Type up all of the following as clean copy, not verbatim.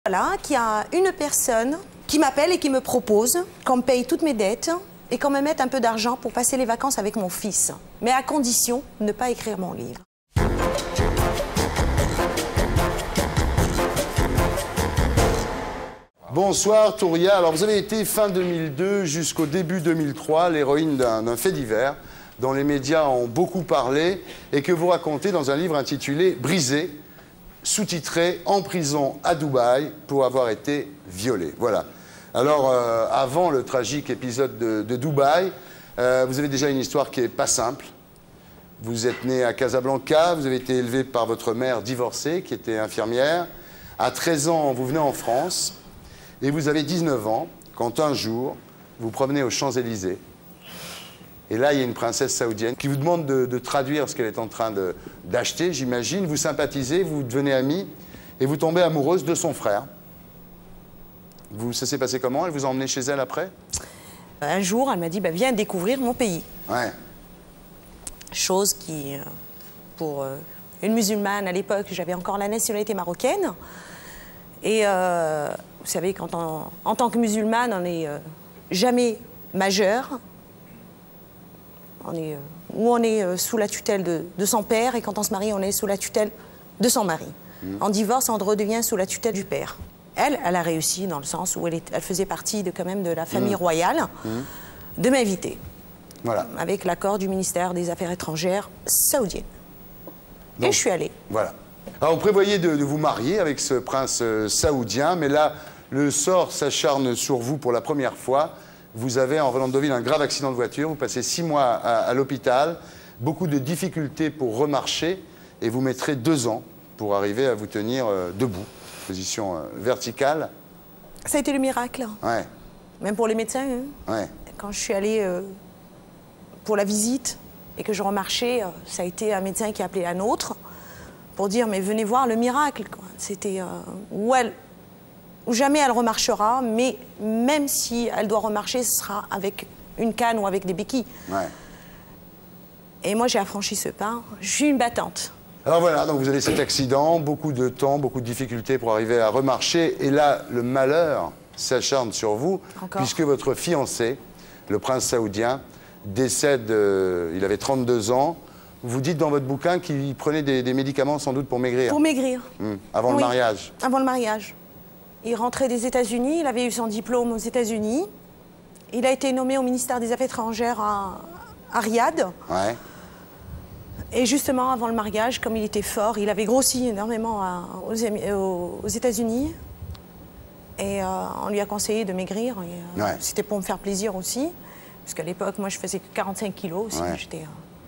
Voilà, qu'il y a une personne qui m'appelle et qui me propose qu'on me paye toutes mes dettes et qu'on me mette un peu d'argent pour passer les vacances avec mon fils. Mais à condition de ne pas écrire mon livre. Bonsoir Touria. Alors vous avez été fin 2002 jusqu'au début 2003 l'héroïne d'un fait divers dont les médias ont beaucoup parlé et que vous racontez dans un livre intitulé « Brisé », sous-titré « En prison à Dubaï pour avoir été violée ». Voilà. Alors, avant le tragique épisode de Dubaï, vous avez déjà une histoire qui n'est pas simple. Vous êtes né à Casablanca, vous avez été élevé par votre mère divorcée, qui était infirmière. À 13 ans, vous venez en France et vous avez 19 ans quand un jour, vous promenez aux Champs-Élysées. Et là, il y a une princesse saoudienne qui vous demande de traduire ce qu'elle est en train d'acheter, j'imagine. Vous sympathisez, vous devenez amie et vous tombez amoureuse de son frère. Ça s'est passé comment? Elle vous a emmené chez elle après? Un jour, elle m'a dit bah, « Viens découvrir mon pays ». Ouais. Chose qui, pour une musulmane à l'époque, j'avais encore la nationalité marocaine. Et vous savez qu'en tant que musulmane, on n'est jamais majeur. On est sous la tutelle de son père, et quand on se marie, on est sous la tutelle de son mari. En divorce, on redevient sous la tutelle du père. Elle a réussi dans le sens où elle faisait partie quand même de la famille royale, de m'inviter. Voilà. Avec l'accord du ministère des Affaires étrangères saoudien. Donc, et je suis allée. Voilà. Alors, vous prévoyez de vous marier avec ce prince saoudien, mais là, le sort s'acharne sur vous pour la première fois. Vous avez, en revenant de Deauville, un grave accident de voiture. Vous passez 6 mois à l'hôpital, beaucoup de difficultés pour remarcher, et vous mettrez 2 ans pour arriver à vous tenir debout, position verticale. Ça a été le miracle. Ouais. Même pour les médecins. Hein. Ouais. Quand je suis allée pour la visite et que je remarchais, ça a été un médecin qui a appelé un autre pour dire mais venez voir le miracle. C'était où jamais elle remarchera, mais même si elle doit remarcher, ce sera avec une canne ou avec des béquilles. Ouais. Et moi, j'ai affranchi ce pas. Je suis une battante. Alors voilà, donc vous avez cet accident, beaucoup de temps, beaucoup de difficultés pour arriver à remarcher. Et là, le malheur s'acharne sur vous, puisque votre fiancé, le prince saoudien, décède, il avait 32 ans. Vous dites dans votre bouquin qu'il prenait des médicaments sans doute pour maigrir. Pour maigrir. Avant le mariage. Avant le mariage. Il rentrait des États-Unis, il avait eu son diplôme aux États-Unis. Il a été nommé au ministère des Affaires étrangères à Riyad. Ouais. Et justement, avant le mariage, comme il était fort, il avait grossi énormément aux États-Unis. Et on lui a conseillé de maigrir. Ouais. C'était pour me faire plaisir aussi. Parce qu'à l'époque, moi, je faisais que 45 kilos aussi. Ouais. J'étais...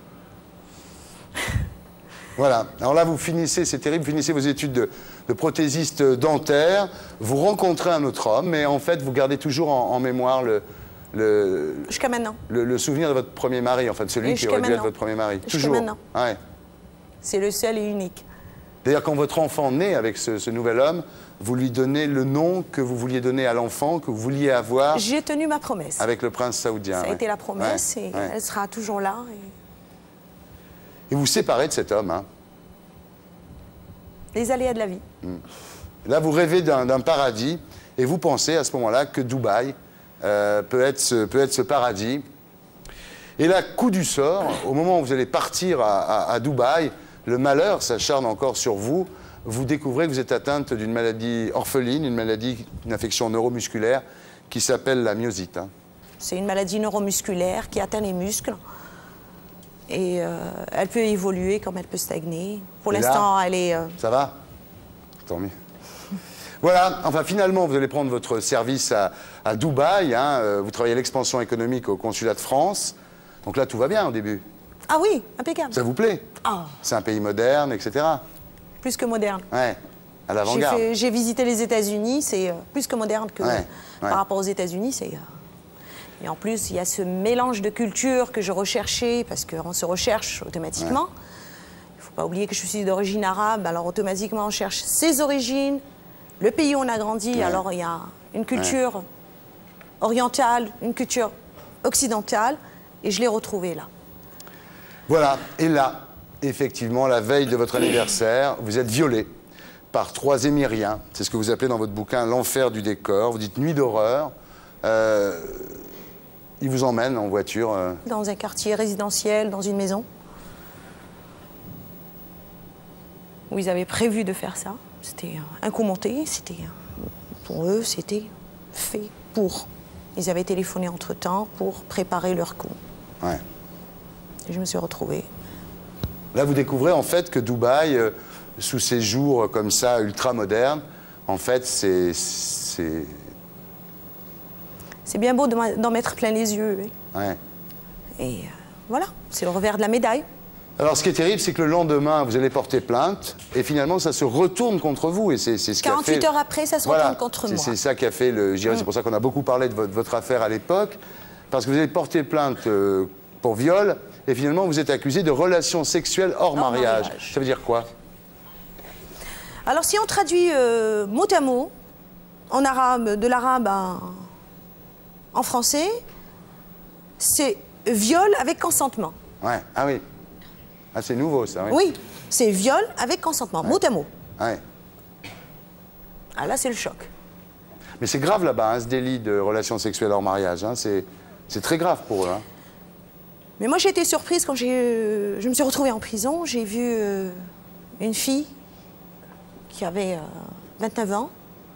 Voilà. Alors là, vous finissez, c'est terrible, vous finissez vos études de prothésiste dentaire. Vous rencontrez un autre homme, mais en fait, vous gardez toujours en mémoire jusqu'à maintenant. Le souvenir de votre premier mari, enfin de celui qui aurait dû être votre premier mari. Jusqu'à maintenant. Ouais. C'est le seul et unique. D'ailleurs, quand votre enfant naît avec ce nouvel homme, vous lui donnez le nom que vous vouliez donner à l'enfant, que vous vouliez avoir. J'ai tenu ma promesse. Avec le prince saoudien. Ça a été la promesse et elle sera toujours là. Et vous vous séparez de cet homme. Hein. Les aléas de la vie. Là, vous rêvez d'un paradis et vous pensez à ce moment-là que Dubaï peut être ce paradis. Et là, coup du sort, au moment où vous allez partir à Dubaï, le malheur s'acharne encore sur vous. Vous découvrez que vous êtes atteinte d'une maladie orpheline, une affection neuromusculaire qui s'appelle la myosite. Hein. C'est une maladie neuromusculaire qui atteint les muscles. Et elle peut évoluer comme elle peut stagner. Pour l'instant, elle est... Ça va? Tant mieux. Voilà, enfin finalement, vous allez prendre votre service à Dubaï. Hein. Vous travaillez à l'expansion économique au consulat de France. Donc là, tout va bien au début. Ah oui, impeccable. Ça vous plaît? Ah. C'est un pays moderne, etc. Plus que moderne. Ouais, à l'avant-garde. J'ai visité les États-Unis, c'est plus que moderne que par rapport aux États-Unis. Et en plus, il y a ce mélange de cultures que je recherchais, parce qu'on se recherche automatiquement. Il ne faut pas oublier que je suis d'origine arabe, alors automatiquement on cherche ses origines, le pays où on a grandi, alors il y a une culture orientale, une culture occidentale, et je l'ai retrouvée là. Voilà, et là, effectivement, la veille de votre anniversaire, vous êtes violée par 3 émiriens. C'est ce que vous appelez dans votre bouquin l'enfer du décor. Vous dites nuit d'horreur. Ils vous emmènent en voiture dans un quartier résidentiel, dans une maison, où ils avaient prévu de faire ça. C'était un coup monté, pour eux, c'était fait pour. Ils avaient téléphoné entre-temps pour préparer leur coup. Ouais. Et je me suis retrouvée. Là, vous découvrez en fait que Dubaï, sous ces jours comme ça, ultra modernes, en fait, c'est bien beau d'en mettre plein les yeux. Oui. Ouais. Et voilà, c'est le revers de la médaille. Alors, ce qui est terrible, c'est que le lendemain, vous allez porter plainte, et finalement, ça se retourne contre vous. Et c'est ce qui 48 heures après, ça se retourne contre moi. C'est ça qui a fait le... C'est pour ça qu'on a beaucoup parlé de votre affaire à l'époque, parce que vous avez porté plainte pour viol, et finalement, vous êtes accusé de relations sexuelles hors mariage. Ça veut dire quoi? Alors, si on traduit mot à mot, en arabe, de l'arabe en français, c'est viol avec consentement. Ouais, ah oui. Ah, c'est nouveau, ça, oui. Oui, c'est viol avec consentement, ouais. Mot à mot. Ouais. Ah, là, c'est le choc. Mais c'est grave là-bas, hein, ce délit de relations sexuelles hors mariage. Hein, c'est très grave pour eux. Hein. Mais moi, j'ai été surprise quand je me suis retrouvée en prison. J'ai vu une fille qui avait 29 ans.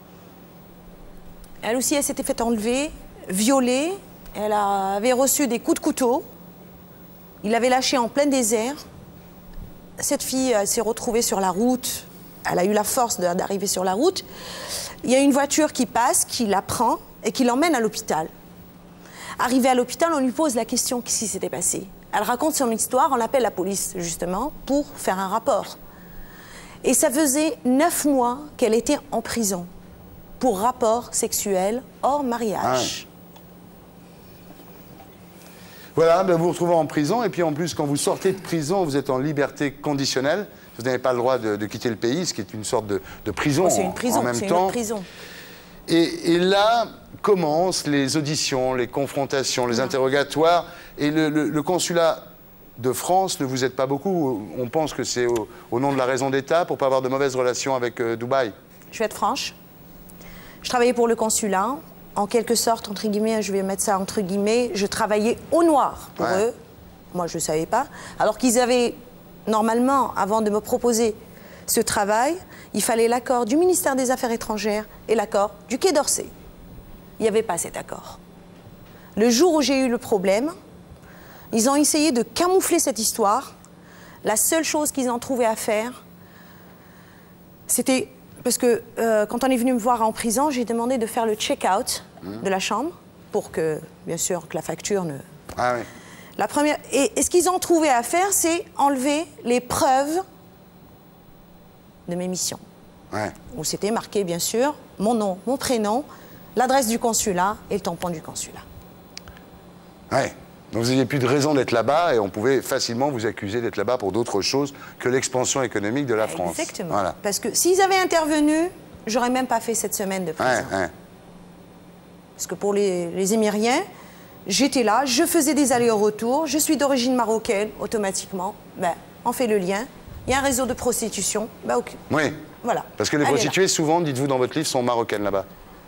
Elle aussi, elle s'était fait enlever, violer. Elle avait reçu des coups de couteau. Il l'avait lâchée en plein désert. Cette fille s'est retrouvée sur la route. Elle a eu la force d'arriver sur la route. Il y a une voiture qui passe, qui la prend et qui l'emmène à l'hôpital. Arrivée à l'hôpital, on lui pose la question, qu'est-ce qui s'était passé? Elle raconte son histoire, on appelle la police, justement, pour faire un rapport. Et ça faisait 9 mois qu'elle était en prison pour rapport sexuel hors mariage. Ah. Voilà, ben vous vous retrouvez en prison, et puis en plus, quand vous sortez de prison, vous êtes en liberté conditionnelle. Vous n'avez pas le droit de quitter le pays, ce qui est une sorte de prison, oh, c'est une prison, en même c'est temps. Une prison. Et là commencent les auditions, les confrontations, les interrogatoires. Et le consulat de France ne vous aide pas beaucoup. On pense que c'est au nom de la raison d'État pour ne pas avoir de mauvaises relations avec Dubaï. Je vais être franche. Je travaillais pour le consulat. En quelque sorte, entre guillemets, je vais mettre ça entre guillemets, je travaillais au noir pour eux. Moi, je ne savais pas. Alors qu'ils avaient, normalement, avant de me proposer ce travail, il fallait l'accord du ministère des Affaires étrangères et l'accord du Quai d'Orsay. Il n'y avait pas cet accord. Le jour où j'ai eu le problème, ils ont essayé de camoufler cette histoire. La seule chose qu'ils ont trouvé à faire, c'était... Parce que quand on est venu me voir en prison, j'ai demandé de faire le check-out de la chambre pour que, bien sûr, que la facture ne... Ah oui. La première... Et ce qu'ils ont trouvé à faire, c'est enlever les preuves de mes missions. Ouais. Où c'était marqué, bien sûr, mon nom, mon prénom, l'adresse du consulat et le tampon du consulat. Ouais. Donc vous n'aviez plus de raison d'être là-bas et on pouvait facilement vous accuser d'être là-bas pour d'autres choses que l'expansion économique de la France. Exactement. Voilà. Parce que s'ils avaient intervenu, j'aurais même pas fait cette semaine de prison. Ouais. Parce que pour les Émiriens, j'étais là, je faisais des allers-retours, je suis d'origine marocaine, automatiquement, ben, on fait le lien. Il y a un réseau de prostitution, ben, ok. Oui. Voilà. Parce que les prostituées, souvent, dites-vous dans votre livre, sont marocaines là-bas.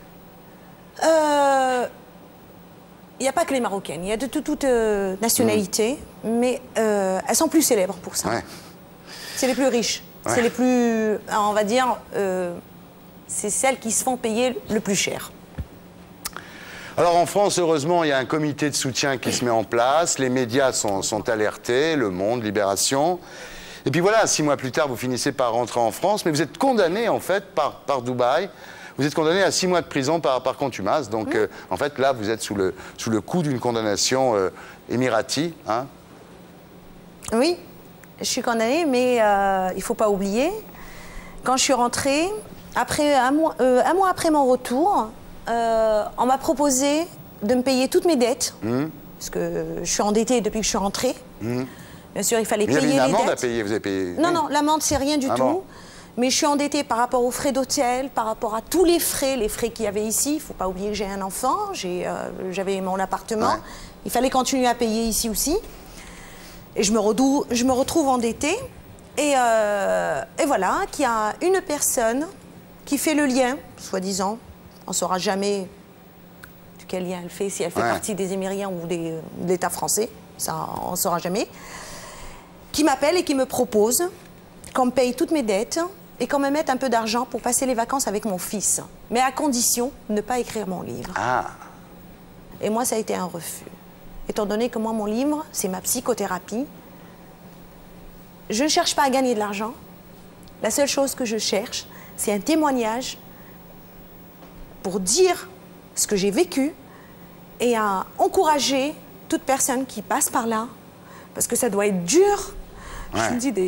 Il n'y a pas que les Marocaines, il y a de toute nationalité, mais elles sont plus célèbres pour ça. Ouais. C'est les plus riches, c'est les plus, on va dire, c'est celles qui se font payer le plus cher. Alors en France, heureusement, il y a un comité de soutien qui se met en place, les médias sont alertés, Le Monde, Libération. Et puis voilà, 6 mois plus tard, vous finissez par rentrer en France, mais vous êtes condamné en fait par Dubaï. Vous êtes condamné à 6 mois de prison par contumace. Donc, en fait, là, vous êtes sous le coup d'une condamnation émirati. Hein. Oui, je suis condamnée, mais il ne faut pas oublier, quand je suis rentrée, après, un mois après mon retour, on m'a proposé de me payer toutes mes dettes, parce que je suis endettée depuis que je suis rentrée. Bien sûr, il fallait payer les dettes. Il y avait une amende à payer, vous avez payé... Non, l'amende, c'est rien du tout. Bon. Mais je suis endettée par rapport aux frais d'hôtel, par rapport à tous les frais qu'il y avait ici. Il ne faut pas oublier que j'ai un enfant, j'avais mon appartement. Ouais. Il fallait continuer à payer ici aussi. Et je me retrouve endettée. Et voilà, qu'il y a une personne qui fait le lien, soi-disant, on ne saura jamais de quel lien elle fait, si elle fait partie des Émiriens ou de l'État français, ça on ne saura jamais, qui m'appelle et qui me propose qu'on me paye toutes mes dettes et qu'on me mette un peu d'argent pour passer les vacances avec mon fils, mais à condition de ne pas écrire mon livre. Et moi, ça a été un refus. Étant donné que moi, mon livre, c'est ma psychothérapie, je ne cherche pas à gagner de l'argent. La seule chose que je cherche, c'est un témoignage pour dire ce que j'ai vécu et à encourager toute personne qui passe par là, parce que ça doit être dur. Je me dis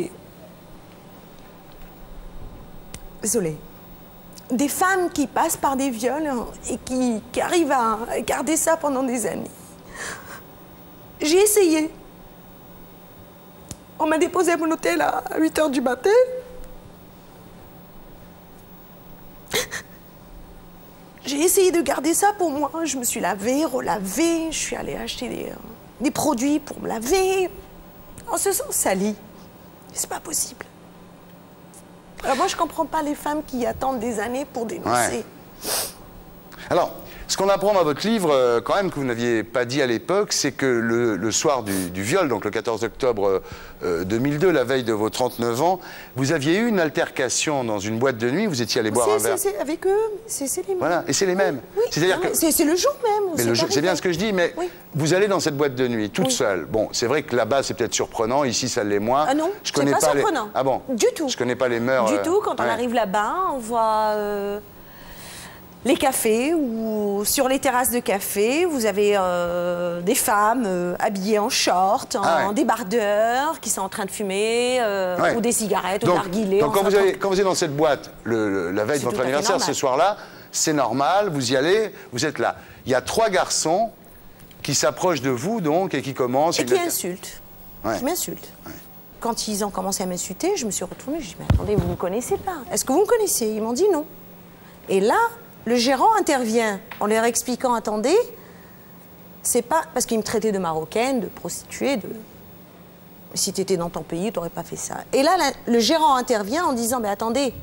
Désolée. Des femmes qui passent par des viols et qui arrivent à garder ça pendant des années. J'ai essayé. On m'a déposé à mon hôtel à 8 h du matin. J'ai essayé de garder ça pour moi. Je me suis lavée, relavée. Je suis allée acheter des produits pour me laver. On se sent salie. C'est pas possible. Alors moi, je comprends pas les femmes qui attendent des années pour dénoncer. Alors, ce qu'on apprend dans votre livre, quand même, que vous n'aviez pas dit à l'époque, c'est que le soir du viol, donc le 14 octobre 2002, la veille de vos 39 ans, vous aviez eu une altercation dans une boîte de nuit, vous étiez allé boire un verre. C'est avec eux, c'est les mêmes. Voilà, et c'est les mêmes. Oui, c'est-à-dire que c'est le jour même. C'est bien ce que je dis, mais vous allez dans cette boîte de nuit, toute seule. Bon, c'est vrai que là-bas, c'est peut-être surprenant, ici, ça l'est moins. Ah non, je connais pas surprenant. Ah bon? Du tout. Je connais pas les mœurs. Du tout, quand on arrive là-bas, on voit... les cafés, ou sur les terrasses de café, vous avez des femmes habillées en short, en débardeur, qui sont en train de fumer, ou des cigarettes, ou narguilés. Donc quand vous êtes dans cette boîte, la veille de votre anniversaire, ce soir-là, c'est normal, vous y allez, vous êtes là. Il y a 3 garçons qui s'approchent de vous, donc, et qui commencent... Et qui insultent. Qui m'insultent. Quand ils ont commencé à m'insulter, je me suis retournée, je me suis dit, mais attendez, vous ne me connaissez pas. Est-ce que vous me connaissez? Ils m'ont dit non. Et là... le gérant intervient en leur expliquant, attendez, c'est pas... Parce qu'il me traitait de marocaine, de prostituée, de... Si tu étais dans ton pays, tu n'aurais pas fait ça. Et là, le gérant intervient en disant, mais attendez,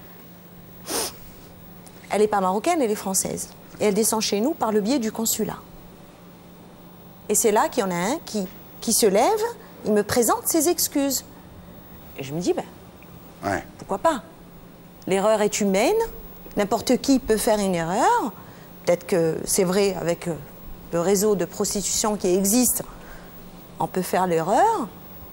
elle n'est pas marocaine, elle est française. Et elle descend chez nous par le biais du consulat. Et c'est là qu'il y en a un qui se lève, il me présente ses excuses. Et je me dis, ben, pourquoi pas? L'erreur est humaine. N'importe qui peut faire une erreur. Peut-être que c'est vrai, avec le réseau de prostitution qui existe, on peut faire l'erreur.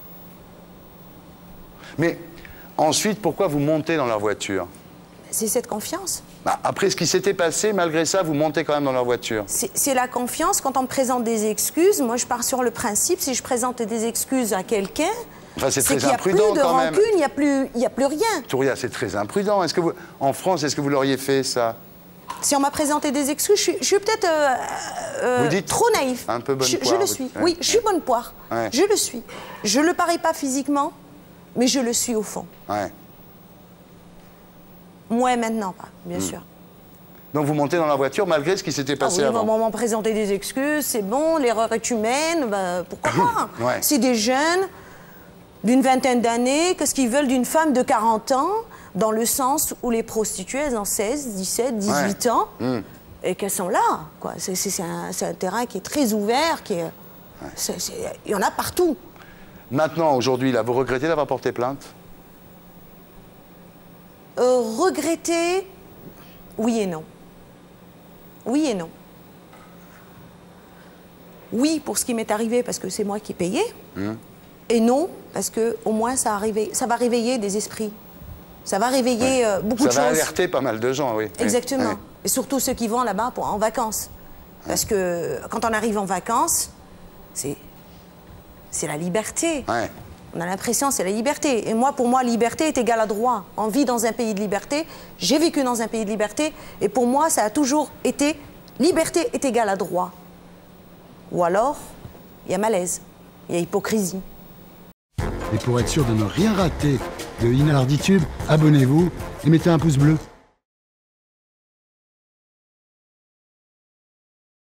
Mais ensuite, pourquoi vous montez dans leur voiture? C'est cette confiance. Après ce qui s'était passé, malgré ça, vous montez quand même dans leur voiture. C'est la confiance. Quand on me présente des excuses, moi je pars sur le principe, si je présente des excuses à quelqu'un, enfin, c'est très qu'il imprudent n'y a plus de quand même. rancune, il n'y a plus rien. Touria, c'est très imprudent. Est-ce que vous, en France, est-ce que vous l'auriez fait, ça? Si on m'a présenté des excuses, je suis peut-être trop naïf. Un peu bonne poire. Je le suis. Oui, je suis bonne poire. Je le suis. Je ne le parais pas physiquement, mais je le suis au fond. Moi, maintenant, pas, bien sûr. Donc vous montez dans la voiture malgré ce qui s'était passé avant. On m'a présenté des excuses, c'est bon, l'erreur est humaine, pourquoi pas? C'est des jeunes d'une vingtaine d'années, qu'est-ce qu'ils veulent d'une femme de 40 ans, dans le sens où les prostituées, elles ont 16, 17, 18 ans, et qu'elles sont là, quoi. C'est un terrain qui est très ouvert, il y en a partout. Maintenant, aujourd'hui, là, vous regrettez d'avoir porté plainte? Regretter, oui et non. Oui et non. Oui, pour ce qui m'est arrivé, parce que c'est moi qui ai payé. Et non, parce que au moins ça va réveiller des esprits. Ça va réveiller beaucoup de choses. Ça va alerter pas mal de gens, oui. Exactement. Et surtout ceux qui vont là-bas en vacances. Parce que quand on arrive en vacances, c'est la liberté. On a l'impression que c'est la liberté. Et moi, pour moi, liberté est égale à droit. On vit dans un pays de liberté. J'ai vécu dans un pays de liberté. Et pour moi, ça a toujours été liberté est égale à droit. Ou alors, il y a malaise, il y a hypocrisie. Et pour être sûr de ne rien rater de Inalarditube, abonnez-vous et mettez un pouce bleu.